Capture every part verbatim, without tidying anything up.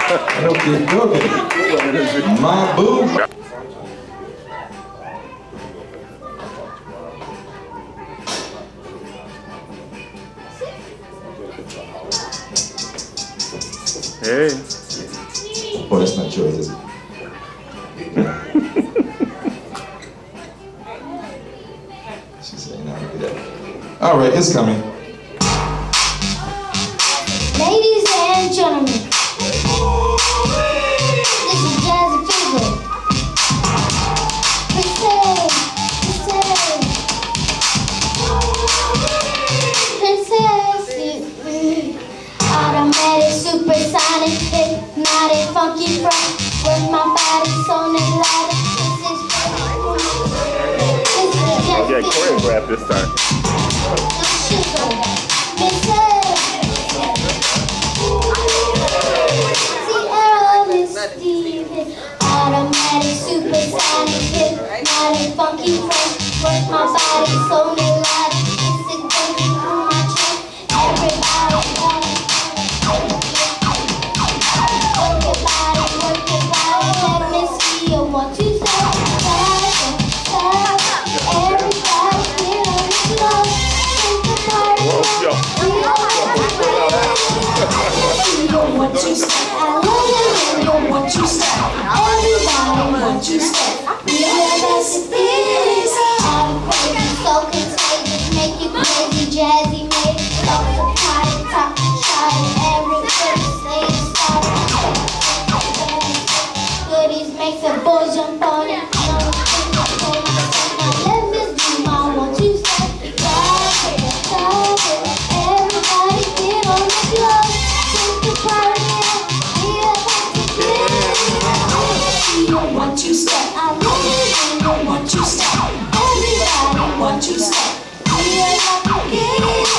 Okay, okay. My boo. Hey. Oh, that's not yours, is it? She's saying, no, look at that. All right, it's coming. Ladies and gentlemen, this is Jazzy Fever. Princess, princess, princess, automatic, supersonic, hypnotic, funky front, with my body so electric. I'll get choreographed this time. Automatic, supersonic, hypnotic, funky fresh, work my body so melodic. This is going through my chest. Everybody wanna work your body, work your body. Let me see you want to stop, stop, stop. Everybody get on the floor. Take the party up. You don't want to stop. I love you. You don't want to stop. Everybody want to step. We are the spirits. I'm crazy, so contagious. Make you crazy, jazzy, made it. Off the party, top, shot, and everybody say it's started. Goodies makes a boy jump on it. Let me do my one, two step. Stop it, stop it. Everybody get on the floor. Take the party up. We are the spirits. You don't want to step. I love you. You don't want to step. Everybody want to step. We are the spirits.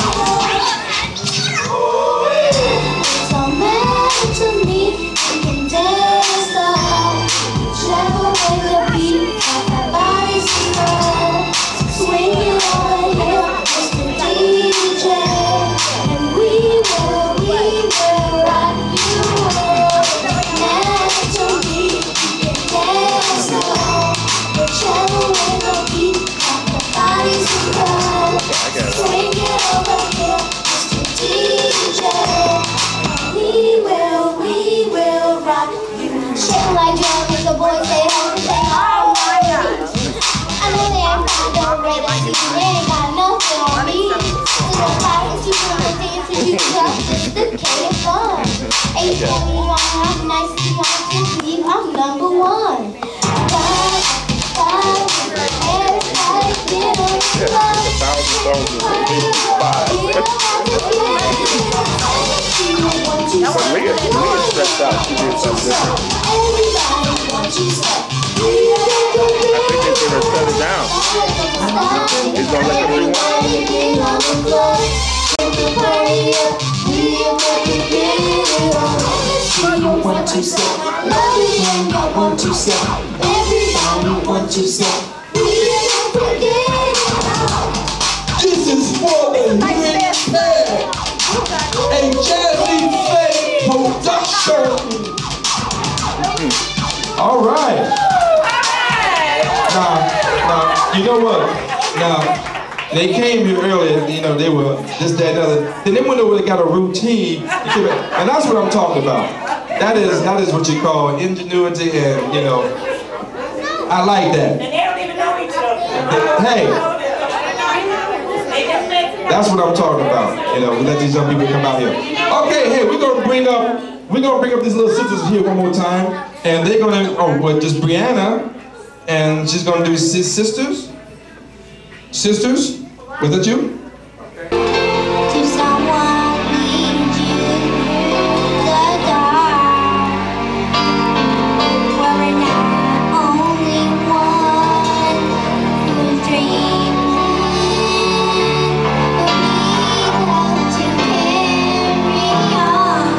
It's all matter to me. We can dance up. Travel with the beat. Our bodies roll. Swing it over here. It's the D J. And we will, we will rock you all. Matter to me. We can dance up. Travel with the beat. Our bodies roll. Swing it over here. It's the D J. We will, we will rock you. Shake like drum, make the boys say ho, say ho, I know they ain't found no radar, see, they ain't got nothing on me. So the pockets, you put the dance, and you got the K and fun. Ain't telling you I'm nice, you want to be, I'm number one. Five, five, everybody get on the floor. A thousand songs is five. But Leah, Leah stressed out. She did something different. Everybody want you step. I think he's going to shut it down. He's going to let them rewind. You want to step. Everybody want to step. Everybody want to step. This is for the Rich Fair, a Jazzy Fair production. All right. Now, now, you know what? Now, they came here earlier, you know, they were this, that, and other. Then they went over and got a routine, and that's what I'm talking about. That is, that is what you call ingenuity, and, you know, I like that. And they don't even know each other. Hey. That's what I'm talking about. You know, we let these young people come out here. Okay, hey, we're gonna bring up, we're gonna bring up these little sisters here one more time, and they're gonna, oh, well, just Brianna, and she's gonna do sis sisters, sisters. Was that you? To someone lead you through the dark, where we're not only one who's dreaming, but we love to carry on.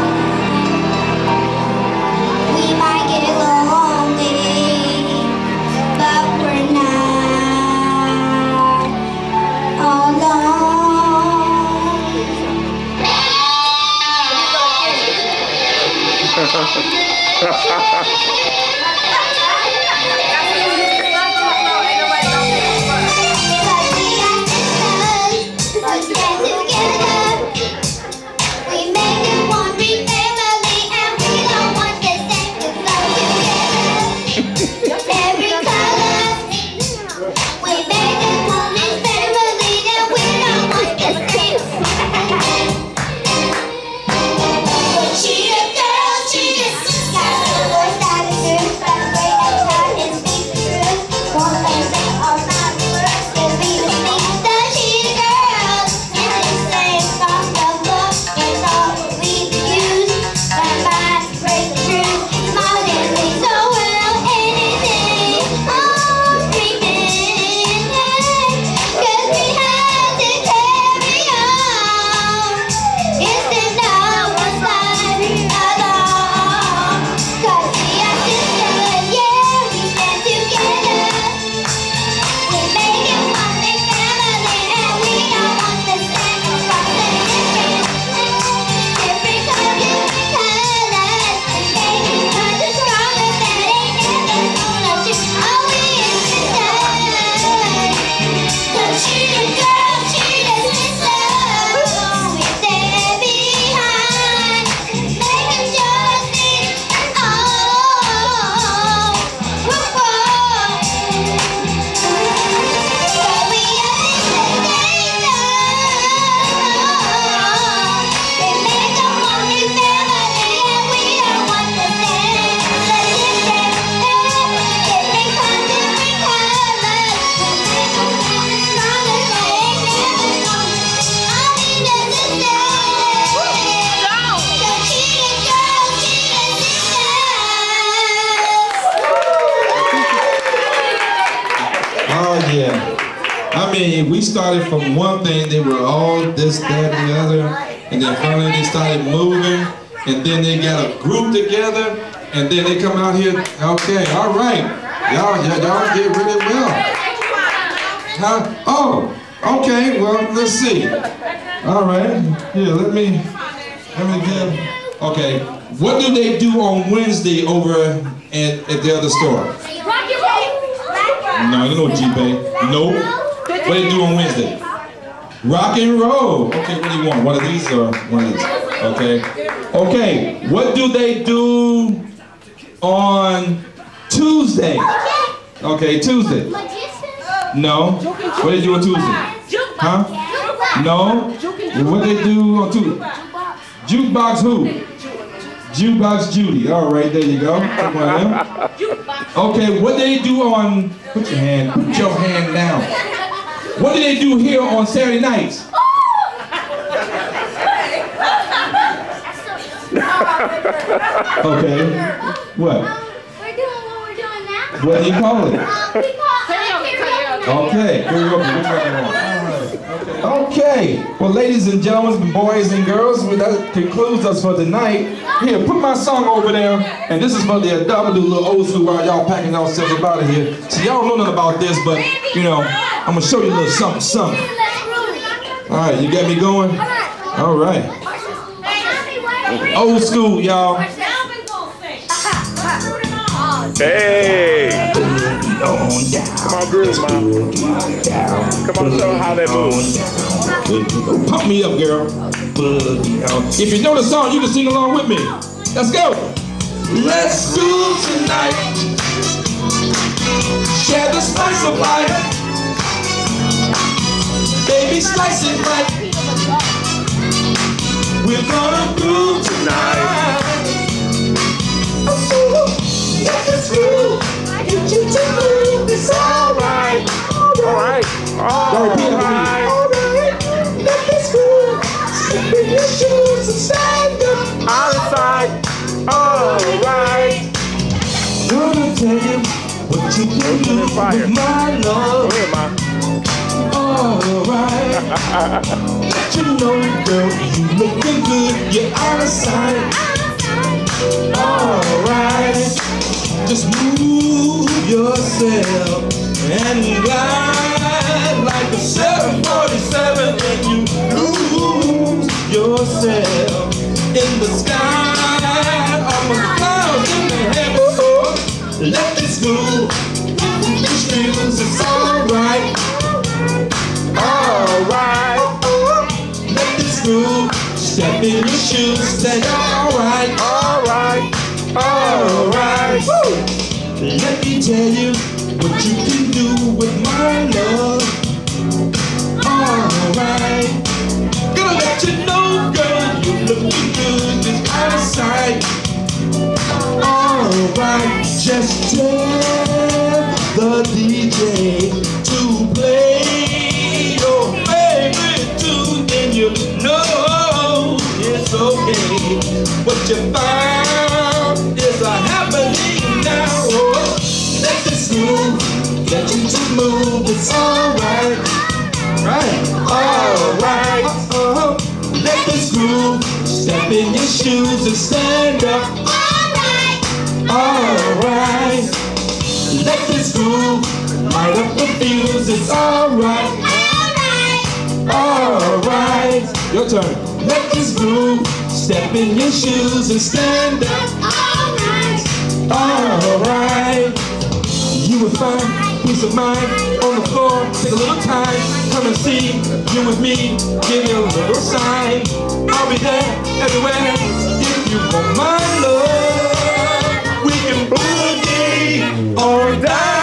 We might get lonely, but we're not alone. I mean, we started from one thing, they were all this, that, and the other, and then finally they started moving, and then they got a group together, and then they come out here, okay, all right, y'all y'all did really well. Huh? Oh, okay, well, let's see. All right, here, let me, let me give, okay, what do they do on Wednesday over at, at the other store? No, you know G-Bay. Nope. What do they do on Wednesday? Rock and roll. Okay, what do you want? One of these or one of these? Okay. Okay, what do they do on Tuesday? Okay, Tuesday. No. What do they do on Tuesday? Huh? No. What do they do on Tuesday? Jukebox who? Jukebox Judy. All right, there you go. Come on in. Okay, what do they do on, put your hand, put your hand down. What do they do here on Saturday nights? Okay, what? We're doing what we're doing now. What do you call it? Um, we call karaoke. Okay, karaoke. Okay, well, ladies and gentlemen, boys and girls, well, that concludes us for tonight. Here, put my song over there, and this is for the double, do a little old school while y'all packing yourselves up out of here. So y'all don't know nothing about this, but, you know, I'm gonna show you a little something, something. All right, you got me going? All right. Old school, y'all. Hey! Come on, groove, Mom. Come on, show how they move. Pump me up, girl. If you know the song, you can sing along with me. Let's go. Let's do tonight. Share the spice of life. Baby, slice it right. We're gonna groove tonight. Let us groove. Get you to move. It's alright. Alright. Alright. Alright. Let us groove. Slip in your shoes and stand up. Outside. Alright. Gonna tell you what you can do with my love. Go ahead, Mom. Alright. Let you know, girl, you looking good. You're out of sight. Alright. Just move yourself and glide like a seven forty-seven and you lose yourself in the sky. Almost clouds in the heavens. say alright, Alright, alright. Let me tell you what you can do with my love. Alright, gonna let you know, girl, you looking good just out of sight. Alright, just tell the D J to play your favorite tune, and you know it's okay. What you found is a happening now. Oh, let this move, get you to move, it's alright. Right, alright. Uh-huh. Let this groove, step in your shoes and stand up. Alright, let this groove light up the fuse. It's alright, alright. Your turn. Let this groove step in your shoes and stand up. Alright, you will find peace of mind on the floor. Take a little time, come and see. You with me, give me a little sign. I'll be there everywhere if you want my love. We can boogie or die.